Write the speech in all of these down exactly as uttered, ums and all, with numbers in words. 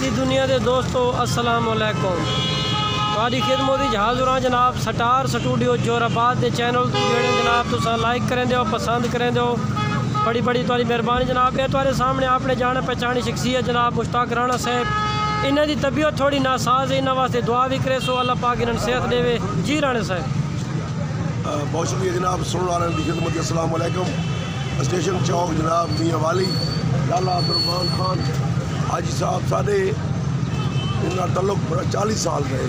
दी दुनिया के दोस्तों अस्सलाम वालेकुम। तुहाडी खिदमत विच हाज़र हां जनाब स्टार स्टूडियो जोराबाद के चैनल जेड़े जनाब तुसां लाइक करेंदे हो पसंद करेंदे हो, बड़ी बड़ी तुहाडी मेहरबानी जनाब। ये तुहाडे सामने अपने जाने पहचानी शख्सियत जनाब मुश्ताक राणा साहब। इन्हां दी तबीयत थोड़ी नासाज है, इन्हां वास्ते दुआ भी करे सो अल्लाह पाक इन्हां सेहत देवे। जी राणा साहब बहुत शुक्रिया जनाब। सुन वाले की खिदमत अस्सलाम वालेकुम। स्टेशन चौक जनाब मियाँ वाली लाला बरमान खान हाजी साहब साढ़े इन्होंने तल्लुक बड़ा चालीस साल रहे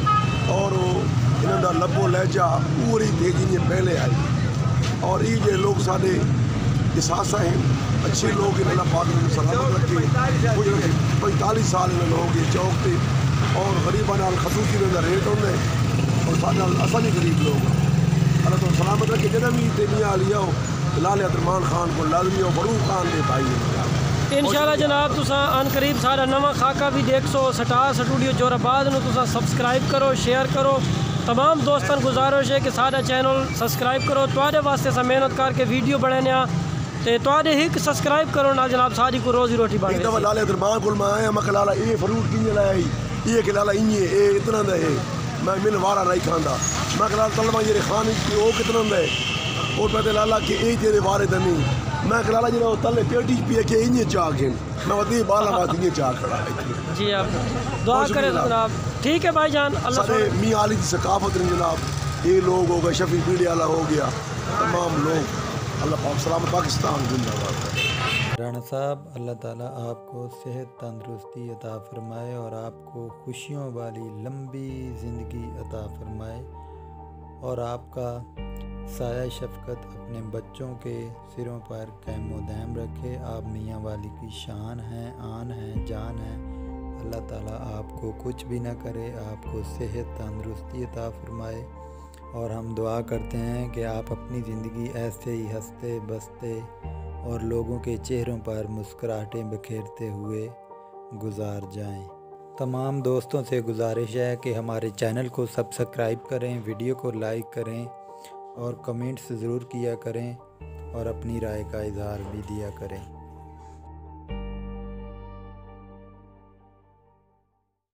और इन्होंने लबो लहजा पूरी तेजी ने पहले आई और ये जो लोग साढ़े इसासा हैं अच्छे लोग इन्होंने पाक ने सलामत रखे कुछ पैंतालीस साल इन्होंने हो गए चौक से और गरीबा नाल खसूसी इन्होंने रेट होने और साढ़े असल ही गरीब लोग अल्लाह तो सलामत रखे। जब भी तेमिया लिया हो लाल अब्दुल खान को लाजमी और बरूक खान के भाई इंशाल्लाह जनाब तुसां अन करीब सारा नवा खाका भी देख सो। स्टार स्टूडियो जोराबाद नूं तुसां सब्सक्राइब करो, शेयर करो। तमाम दोस्तों गुजारिश है कि सारा चैनल सब्सक्राइब करो। तुहाडे वास्ते असां मेहनत करके वीडियो बनाने ते तुहाडे हिक सब्सक्राइब करो ना जनाब सारी को रोजी रोटी बन गई। लाल अब्दुल को मैं आया मैं लाला ये फ्रूट किंज लाया ये कि लाला इं ये इतना दा है मैं मैंने वारा नहीं खांदा मैं लाला तलवा जे खान वो कितना दा है और पहले लाला कि ये तेरे वारे दा नहीं मैं लाला जो तले पेटी पिए के इं चाह के मैं वधी बाला बात इं चाह खड़ा जी आप दुआ करें जनाब। ठीक है भाई जान अल्लाह सारे मियाँ अली की सकाफत जनाब ये लोग हो गए शफी पीढ़ी वाला हो गया तमाम लोग अल्लाह पाक सलामत पाकिस्तान जिंदाबाद। राणा साहब अल्लाह ताला आपको सेहत तंदुरुस्ती अता फरमाए और आपको खुशियों वाली लंबी ज़िंदगी अता फरमाए और आपका साया शफ़क़त अपने बच्चों के सिरों पर क़ायम दायम रखे। आप मियाँ वाली की शान हैं, आन हैं, जान हैं। अल्लाह ताला आपको कुछ भी ना करे, आपको सेहत तंदुरुस्ती अता फरमाए और हम दुआ करते हैं कि आप अपनी ज़िंदगी ऐसे ही हंसते बसते और लोगों के चेहरों पर मुस्कुराहटें बिखेरते हुए गुजार जाएं। तमाम दोस्तों से गुजारिश है कि हमारे चैनल को सब्सक्राइब करें, वीडियो को लाइक करें और कमेंट्स ज़रूर किया करें और अपनी राय का इज़हार भी दिया करें।